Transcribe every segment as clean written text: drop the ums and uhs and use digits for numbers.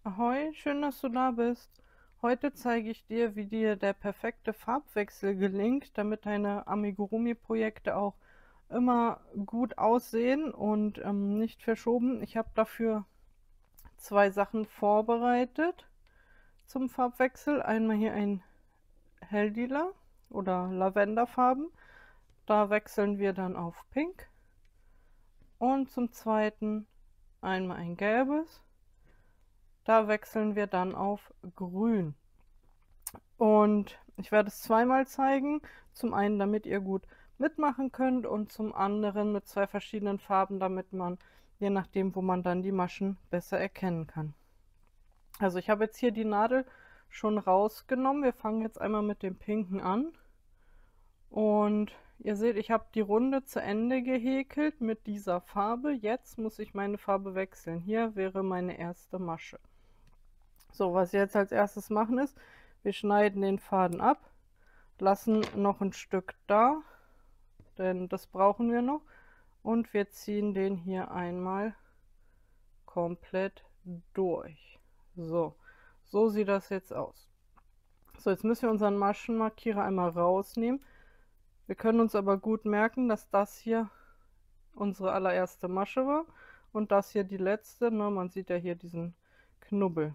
Ahoi, schön, dass du da bist. Heute zeige ich dir, wie dir der perfekte Farbwechsel gelingt, damit deine Amigurumi-Projekte auch immer gut aussehen und nicht verschoben. Ich habe dafür zwei Sachen vorbereitet zum Farbwechsel. Einmal hier ein Helllila oder Lavenderfarben. Da wechseln wir dann auf Pink. Und zum zweiten einmal ein gelbes. Da wechseln wir dann auf Grün. Und ich werde es zweimal zeigen. Zum einen, damit ihr gut mitmachen könnt und zum anderen mit zwei verschiedenen Farben, damit man, je nachdem, wo man dann die Maschen besser erkennen kann. Also ich habe jetzt hier die Nadel schon rausgenommen. Wir fangen jetzt einmal mit dem Pinken an. Und ihr seht, ich habe die Runde zu Ende gehäkelt mit dieser Farbe. Jetzt muss ich meine Farbe wechseln. Hier wäre meine erste Masche. So, was wir jetzt als erstes machen ist, wir schneiden den Faden ab, lassen noch ein Stück da, denn das brauchen wir noch, und wir ziehen den hier einmal komplett durch. So, so sieht das jetzt aus. So, jetzt müssen wir unseren Maschenmarkierer einmal rausnehmen. Wir können uns aber gut merken, dass das hier unsere allererste Masche war und das hier die letzte. Ne? Man sieht ja hier diesen Knubbel.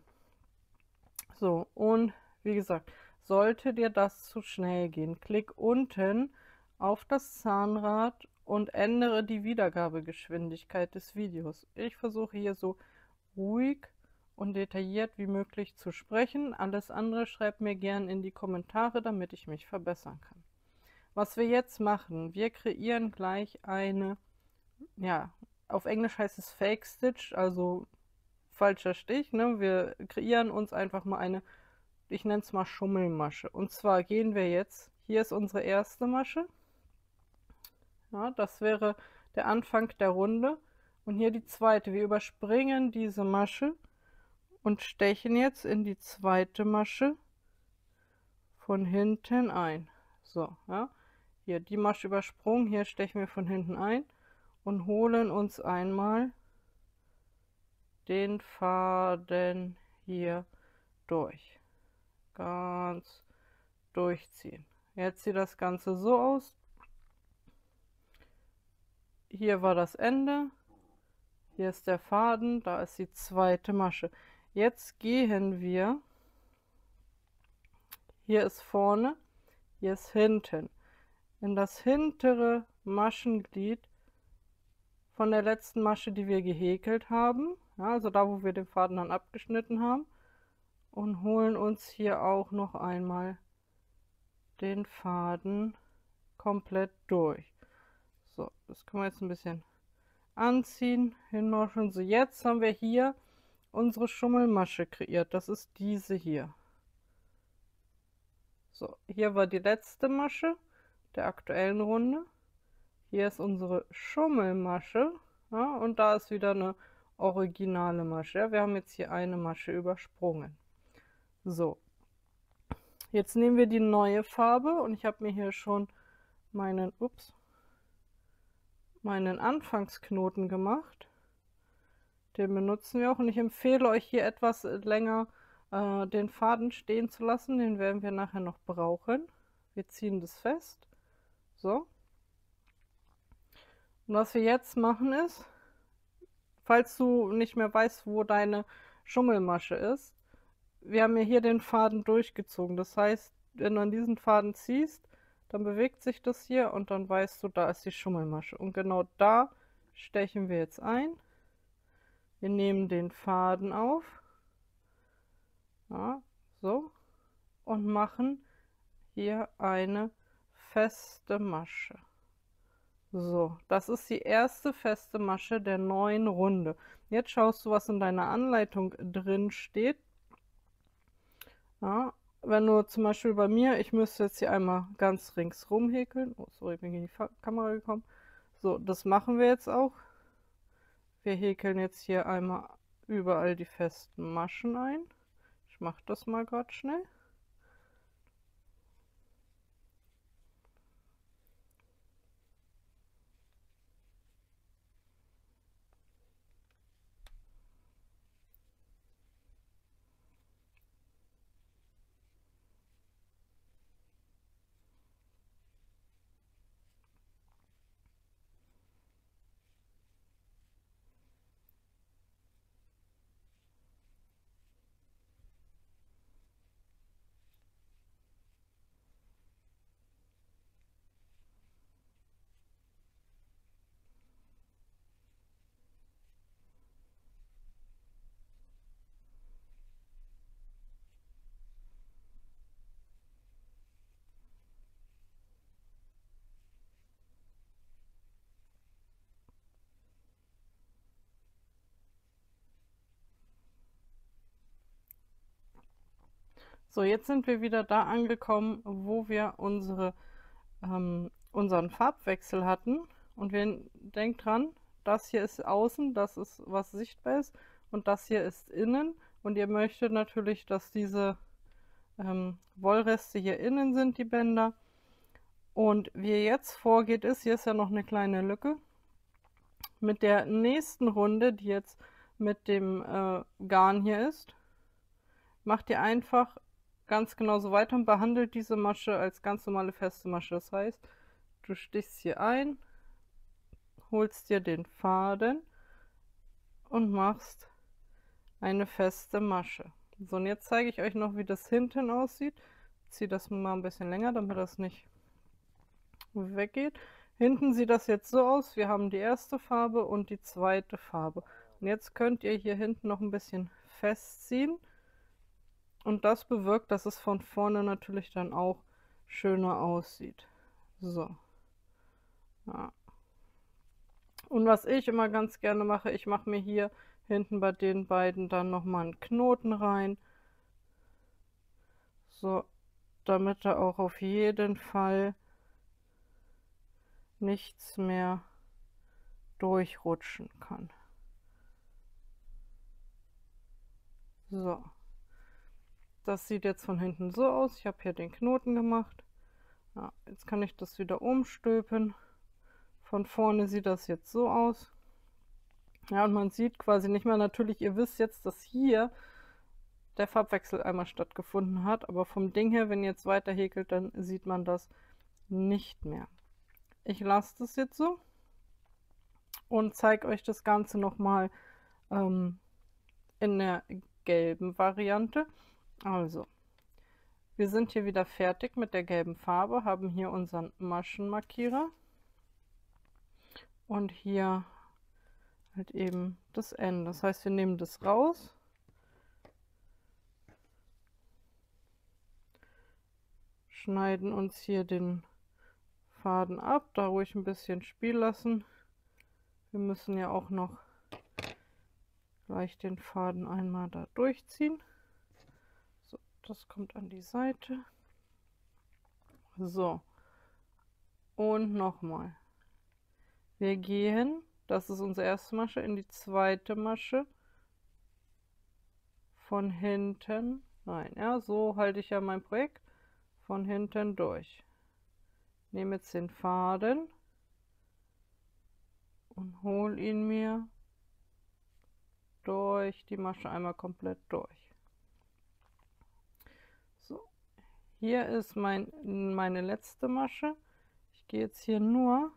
So, und wie gesagt, sollte dir das zu schnell gehen, klick unten auf das Zahnrad und ändere die Wiedergabegeschwindigkeit des Videos. Ich versuche hier so ruhig und detailliert wie möglich zu sprechen. Alles andere schreibt mir gern in die Kommentare, damit ich mich verbessern kann. Was wir jetzt machen, wir kreieren gleich eine, ja, auf Englisch heißt es Fake Stitch, also falscher Stich, ne? Wir kreieren uns einfach mal eine, ich nenne es mal Schummelmasche. Und zwar gehen wir jetzt, hier ist unsere erste Masche, ja, das wäre der Anfang der Runde. Und hier die zweite, wir überspringen diese Masche und stechen jetzt in die zweite Masche von hinten ein. So, ja, hier die Masche übersprungen, hier stechen wir von hinten ein und holen uns einmal den Faden hier durch. Ganz durchziehen. Jetzt sieht das Ganze so aus. Hier war das Ende. Hier ist der Faden, da ist die zweite Masche. Jetzt gehen wir, hier ist vorne, hier ist hinten, in das hintere Maschenglied von der letzten Masche, die wir gehäkelt haben. Ja, also da, wo wir den Faden dann abgeschnitten haben. Und holen uns hier auch noch einmal den Faden komplett durch. So, das können wir jetzt ein bisschen anziehen, hinmachen. So, jetzt haben wir hier unsere Schummelmasche kreiert. Das ist diese hier. So, hier war die letzte Masche der aktuellen Runde. Hier ist unsere Schummelmasche. Ja, und da ist wieder eine originale Masche. Ja, wir haben jetzt hier eine Masche übersprungen. So, jetzt nehmen wir die neue Farbe und ich habe mir hier schon meinen, meinen Anfangsknoten gemacht. Den benutzen wir auch und ich empfehle euch hier etwas länger den Faden stehen zu lassen. Den werden wir nachher noch brauchen. Wir ziehen das fest. So. Und was wir jetzt machen ist, falls du nicht mehr weißt, wo deine Schummelmasche ist, wir haben ja hier den Faden durchgezogen. Das heißt, wenn du an diesen Faden ziehst, dann bewegt sich das hier und dann weißt du, da ist die Schummelmasche. Und genau da stechen wir jetzt ein. Wir nehmen den Faden auf, ja, so, und machen hier eine feste Masche. So, das ist die erste feste Masche der neuen Runde. Jetzt schaust du, was in deiner Anleitung drin steht. Ja, wenn du zum Beispiel bei mir, ich müsste jetzt hier einmal ganz ringsrum häkeln. Oh, sorry, bin in die Kamera gekommen. So, das machen wir jetzt auch. Wir häkeln jetzt hier einmal überall die festen Maschen ein. Ich mache das mal gerade schnell. So, jetzt sind wir wieder da angekommen, wo wir unseren Farbwechsel hatten. Und wir denkt dran, das hier ist außen, das ist, was sichtbar ist, und das hier ist innen. Und ihr möchtet natürlich, dass diese Wollreste hier innen sind, die Bänder. Und wie ihr jetzt vorgeht ist, hier ist ja noch eine kleine Lücke. Mit der nächsten Runde, die jetzt mit dem Garn hier ist, macht ihr einfach ganz genauso weiter und behandelt diese Masche als ganz normale feste Masche. Das heißt, du stichst hier ein, holst dir den Faden und machst eine feste Masche. So, und jetzt zeige ich euch noch, wie das hinten aussieht. Ich ziehe das mal ein bisschen länger, damit das nicht weggeht. Hinten sieht das jetzt so aus, wir haben die erste Farbe und die zweite Farbe. Und jetzt könnt ihr hier hinten noch ein bisschen festziehen. Und das bewirkt, dass es von vorne natürlich dann auch schöner aussieht. So. Ja. Und was ich immer ganz gerne mache, ich mache mir hier hinten bei den beiden dann nochmal einen Knoten rein. So, damit da auch auf jeden Fall nichts mehr durchrutschen kann. So. Das sieht jetzt von hinten so aus. Ich habe hier den Knoten gemacht. Ja, jetzt kann ich das wieder umstülpen. Von vorne sieht das jetzt so aus. Ja, und man sieht quasi nicht mehr, natürlich, ihr wisst jetzt, dass hier der Farbwechsel einmal stattgefunden hat, aber vom Ding her, wenn ihr jetzt weiter häkelt, dann sieht man das nicht mehr. Ich lasse das jetzt so und zeige euch das Ganze nochmal in der gelben Variante. Also, wir sind hier wieder fertig mit der gelben Farbe, haben hier unseren Maschenmarkierer und hier halt eben das Ende. Das heißt, wir nehmen das raus, schneiden uns hier den Faden ab, da ruhig ein bisschen Spiel lassen. Wir müssen ja auch noch gleich den Faden einmal da durchziehen. So, das kommt an die Seite. So, und nochmal. Wir gehen, das ist unsere erste Masche, in die zweite Masche von hinten rein. Ja, so halte ich ja mein Projekt von hinten durch. Nehme jetzt den Faden und hole ihn mir durch die Masche einmal komplett durch. So, hier ist meine letzte Masche. Ich gehe jetzt hier nur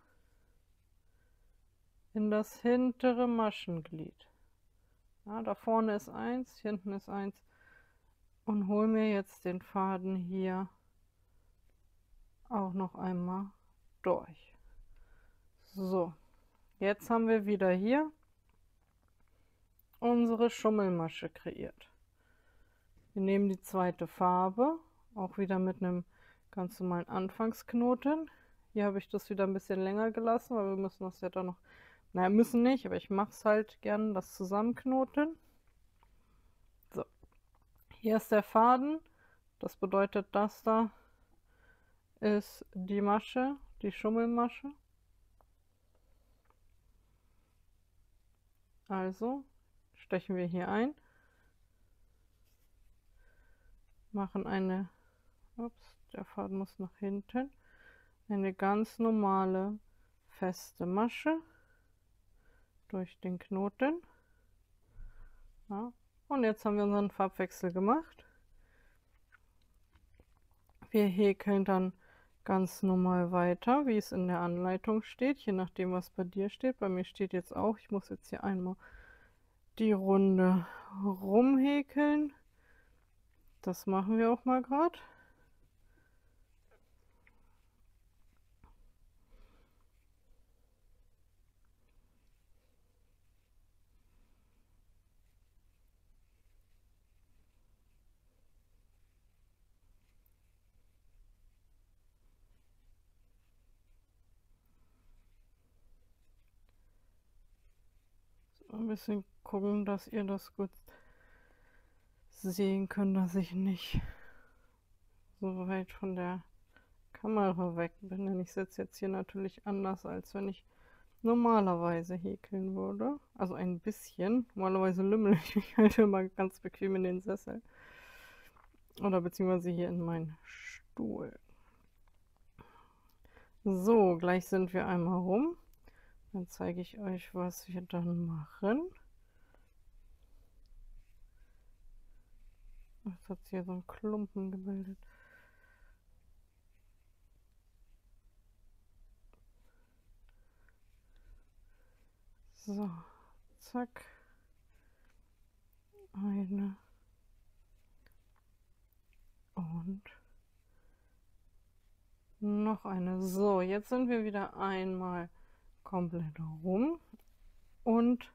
in das hintere Maschenglied. Ja, da vorne ist eins, hinten ist eins und hole mir jetzt den Faden hier auch noch einmal durch. So, jetzt haben wir wieder hier unsere Schummelmasche kreiert. Wir nehmen die zweite Farbe, auch wieder mit einem ganz normalen Anfangsknoten. Hier habe ich das wieder ein bisschen länger gelassen, weil wir müssen das ja dann noch, naja, müssen nicht, aber ich mache es halt gern, das Zusammenknoten. So, hier ist der Faden, das bedeutet, das da ist die Masche, die Schummelmasche. Also stechen wir hier ein, machen eine, ups, der Faden muss nach hinten, eine ganz normale feste Masche durch den Knoten. Ja, und jetzt haben wir unseren Farbwechsel gemacht. Wir häkeln dann ganz normal weiter, wie es in der Anleitung steht, je nachdem, was bei dir steht. Bei mir steht jetzt auch, ich muss jetzt hier einmal die Runde rumhäkeln. Das machen wir auch mal gerade. Ein bisschen gucken, dass ihr das gut sehen könnt, dass ich nicht so weit von der Kamera weg bin, denn ich sitze jetzt hier natürlich anders, als wenn ich normalerweise häkeln würde. Also ein bisschen. Normalerweise lümmel ich mich halt immer ganz bequem in den Sessel. Oder beziehungsweise hier in meinen Stuhl. So, gleich sind wir einmal rum. Dann zeige ich euch, was wir dann machen. Jetzt hat sich hier so ein Klumpen gebildet. So, zack. Eine. Und noch eine. So, jetzt sind wir wieder einmal komplett rum. Und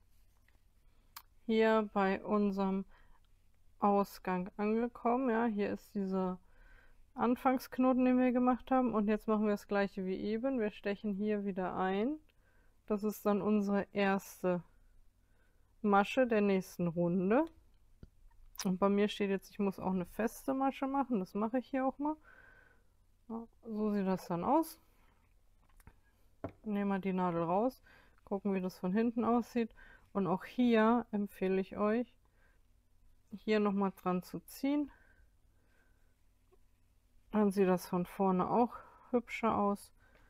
hier bei unserem Ausgang angekommen. Ja, hier ist dieser Anfangsknoten, den wir gemacht haben. Und jetzt machen wir das gleiche wie eben. Wir stechen hier wieder ein. Das ist dann unsere erste Masche der nächsten Runde. Und bei mir steht jetzt, ich muss auch eine feste Masche machen. Das mache ich hier auch mal. Ja, so sieht das dann aus. Nehmen wir die Nadel raus, gucken, wie das von hinten aussieht. Und auch hier empfehle ich euch, hier nochmal dran zu ziehen. Dann sieht das von vorne auch hübscher aus.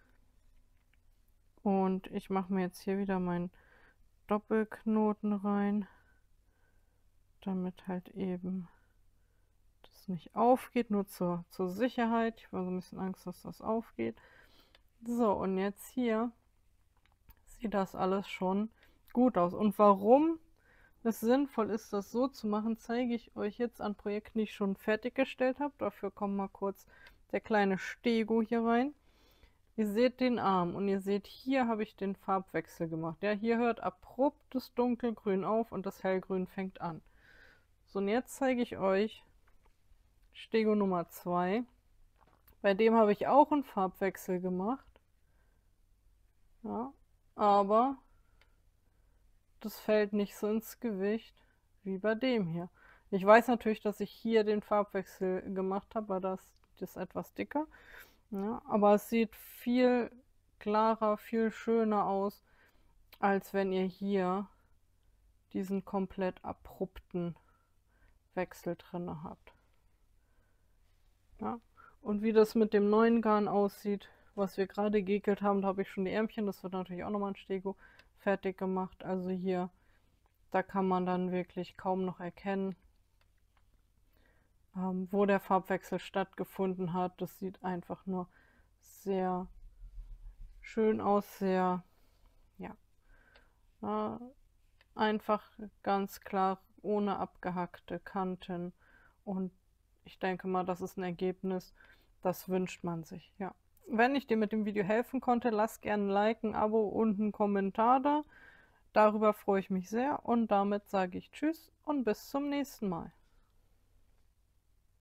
Und ich mache mir jetzt hier wieder meinen Doppelknoten rein, damit halt eben das nicht aufgeht, nur zur Sicherheit. Ich habe so ein bisschen Angst, dass das aufgeht. So, und jetzt hier sieht das alles schon gut aus. Und warum es sinnvoll ist, das so zu machen, zeige ich euch jetzt an Projekten, die ich schon fertiggestellt habe. Dafür kommt mal kurz der kleine Stego hier rein. Ihr seht den Arm und ihr seht, hier habe ich den Farbwechsel gemacht. Ja, hier hört abrupt das Dunkelgrün auf und das Hellgrün fängt an. So, und jetzt zeige ich euch Stego Nummer 2. Bei dem habe ich auch einen Farbwechsel gemacht. Ja, aber das fällt nicht so ins Gewicht wie bei dem hier. Ich weiß natürlich, dass ich hier den Farbwechsel gemacht habe, weil das ist etwas dicker. Ja, aber es sieht viel klarer, viel schöner aus, als wenn ihr hier diesen komplett abrupten Wechsel drin habt. Ja, und wie das mit dem neuen Garn aussieht, was wir gerade gehäkelt haben, da habe ich schon die Ärmchen, das wird natürlich auch nochmal ein Stego fertig gemacht. Also hier, da kann man dann wirklich kaum noch erkennen, wo der Farbwechsel stattgefunden hat. Das sieht einfach nur sehr schön aus, sehr, ja, einfach ganz klar, ohne abgehackte Kanten. Und ich denke mal, das ist ein Ergebnis, das wünscht man sich, ja. Wenn ich dir mit dem Video helfen konnte, lass gerne ein Like, ein Abo und einen Kommentar da. Darüber freue ich mich sehr und damit sage ich Tschüss und bis zum nächsten Mal.